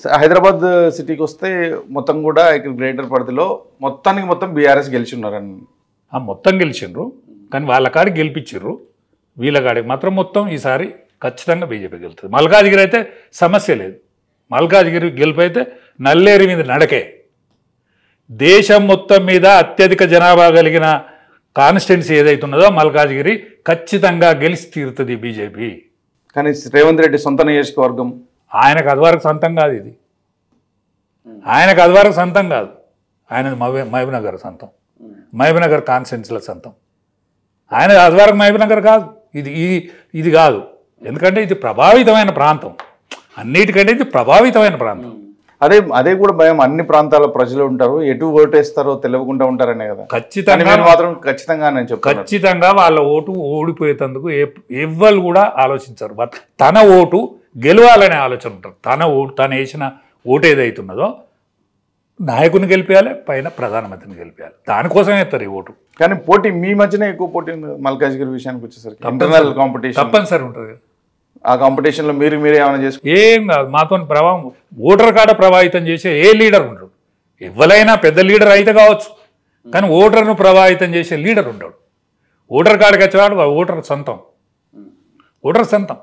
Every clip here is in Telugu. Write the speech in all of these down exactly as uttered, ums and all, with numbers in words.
హైదరాబాద్ సిటీకి వస్తే మొత్తం కూడా ఇక్కడ గ్రేటర్ పరిధిలో మొత్తానికి మొత్తం బీఆర్ఎస్ గెలిచి ఉన్నారని. మొత్తం గెలిచిండ్రు, కానీ వాళ్ళ కాడికి గెలిపించారు, వీళ్ళ కాడికి మాత్రం మొత్తం ఈసారి ఖచ్చితంగా బీజేపీ గెలుతుంది. మల్కాజ్గిరి అయితే సమస్య లేదు, మల్కాజ్గిరి గెలుపు అయితే నల్లేరు మీద నడకే. దేశం మొత్తం మీద అత్యధిక జనాభా కలిగిన కాన్స్టిట్యున్సీ ఏదైతున్నదో మల్కాజ్గిరి ఖచ్చితంగా గెలిచి తీరుతుంది బీజేపీ. కానీ రేవంత్ రెడ్డి సొంత నియోజకవర్గం, ఆయనకు అదివరకు సొంతం కాదు ఇది, ఆయనకు అదివరకు సొంతం కాదు, ఆయన మహబూబ్నగర్ సొంతం, మహబూబ్నగర్ కాన్స్టిట్యున్సీల సొంతం. ఆయన అదివరకు మహబూబ్నగర్ కాదు, ఇది ఇది ఇది కాదు. ఎందుకంటే ఇది ప్రభావితమైన ప్రాంతం, అన్నిటికంటే ఇది ప్రభావితమైన ప్రాంతం. అదే అదే కూడా భయం, అన్ని ప్రాంతాల ప్రజలు ఉంటారు, ఎటు ఓటేస్తారో తెలియకుండా ఉంటారనే కదా. ఖచ్చితంగా మాత్రం ఖచ్చితంగా నేను చెప్తాను, ఖచ్చితంగా వాళ్ళ ఓటు ఓడిపోయేందుకు ఎవ్వరు కూడా ఆలోచించరు. తన ఓటు గెలవాలనే ఆలోచన ఉంటారు. తన ఓటు తను వేసిన ఓటు ఏదైతున్నదో నాయకుని గెలిపేయాలి, పైన ప్రధానమంత్రిని గెలిపేయాలి, దానికోసం వేస్తారు ఈ ఓటు. కానీ పోటీ మీ మధ్యనే ఎక్కువ పోటీ ఉంది మల్కాజ్గిరి విషయానికి వచ్చేసరికి. ఇంటర్నల్ కాంపిటీషన్ తప్పనిసరి ఉంటుంది. ఆ కాంపిటీషన్లో మీరు మీరే ఏమైనా చేసుకో ఏం కాదు, మాతో ప్రభావం ఓటర్ కాడ ప్రభావితం చేసే ఏ లీడర్ ఉండడు. ఎవరైనా పెద్ద లీడర్ అయితే కావచ్చు, కానీ ఓటర్ను ప్రభావితం చేసే లీడర్ ఉండడు. ఓటర్ కాడికి వచ్చేవాడు ఓటర్ సొంతం, ఓటర్ సొంతం.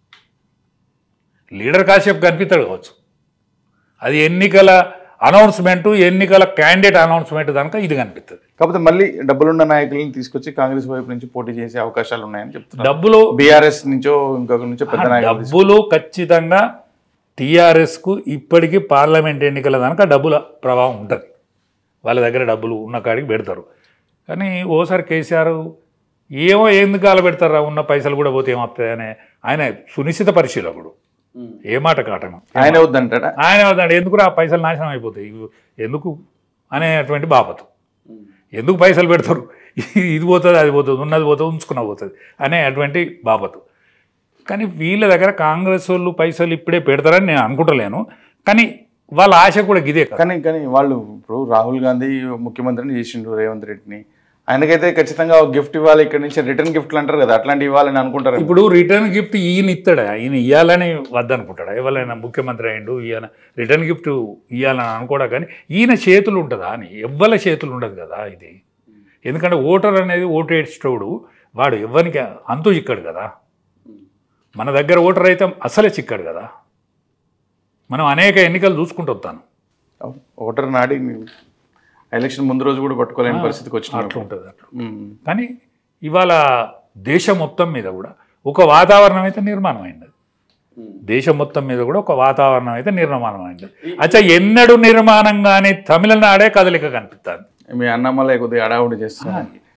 లీడర్ కాసేపు కనిపిస్తాడు కావచ్చు, అది ఎన్నికల అనౌన్స్మెంటు, ఎన్నికల క్యాండిడేట్ అనౌన్స్మెంట్ కనుక ఇది కనిపిస్తుంది. కాకపోతే మళ్ళీ డబ్బులున్న నాయకులను తీసుకొచ్చి కాంగ్రెస్ వైపు నుంచి పోటీ చేసే అవకాశాలు ఉన్నాయని చెప్తున్నారు. డబ్బులు బీఆర్ఎస్ నుంచో ఇంకొక నుంచో పెద్ద నాయకులు, డబ్బులు ఖచ్చితంగా టీఆర్ఎస్కు ఇప్పటికీ పార్లమెంట్ ఎన్నికల దానిక డబ్బుల ప్రభావం ఉంటుంది. వాళ్ళ దగ్గర డబ్బులు ఉన్న కాడికి పెడతారు. కానీ ఓసారి కేసీఆర్ ఏమో ఎందుకు కాల పెడతారా, ఉన్న పైసలు కూడా పోతే ఏమవుతాయని ఆయన సునిశ్చిత పరిశీలకుడు, ఏ మాట కాటను ఆయన వద్దంటాడా, ఆయన వద్దంటే ఎందుకు ఆ పైసలు నాశనం అయిపోతాయి ఎందుకు అనేటువంటి బాపతు. ఎందుకు పైసలు పెడతారు, ఇది పోతుంది అది పోతుంది, ఉన్నది పోతుంది ఉంచుకున్న పోతుంది అనే అటువంటి బాపతు. కానీ వీళ్ళ దగ్గర కాంగ్రెస్ వాళ్ళు పైసలు ఇప్పుడే పెడతారని నేను అనుకుంటలేను, కానీ వాళ్ళ ఆశ కూడా గిదే. కానీ కానీ వాళ్ళు ఇప్పుడు రాహుల్ గాంధీ ముఖ్యమంత్రిని చేసిండు రేవంత్ రెడ్డిని, ఆయనకైతే ఖచ్చితంగా గిఫ్ట్ ఇవ్వాలి, ఇక్కడ నుంచి రిటర్న్ గిఫ్ట్లు అంటారు కదా, అట్లాంటివి ఇవ్వాలని అనుకుంటారు. ఇప్పుడు రిటర్న్ గిఫ్ట్ ఈయన ఇస్తాడా, ఈయన ఇవ్వాలని వద్దనుకుంటాడా? ఎవరైనా ముఖ్యమంత్రి అయ్యిండు ఈయన రిటర్న్ గిఫ్ట్ ఇవ్వాలని అనుకోడా, కానీ ఈయన చేతులు ఉంటుందా అని ఎవ్వరి చేతులు ఉండదు కదా ఇది. ఎందుకంటే ఓటర్ అనేది ఓటు వేసేటోడు వాడు ఎవరికి అంతు చిక్కడు కదా. మన దగ్గర ఓటర్ అయితే అసలే చిక్కడు కదా. మనం అనేక ఎన్నికలు చూసుకుంటూ వస్తాను, ఓటర్ నాడి ఎలక్షన్ ముందు రోజు కూడా పట్టుకోలేని పరిస్థితికి వచ్చిన అట్లా ఉంటుంది అట్లా. కానీ ఇవాళ దేశం మొత్తం మీద కూడా ఒక వాతావరణం అయితే నిర్మాణం అయింది. దేశం మొత్తం మీద కూడా ఒక వాతావరణం అయితే నిర్మాణం అయింది. అచ్చా ఎన్నడూ నిర్మాణం కానీ తమిళనాడే కదలిక కనిపిస్తుంది. మీ అన్నమలై కొద్దిగా అడావుడి చేస్తాను.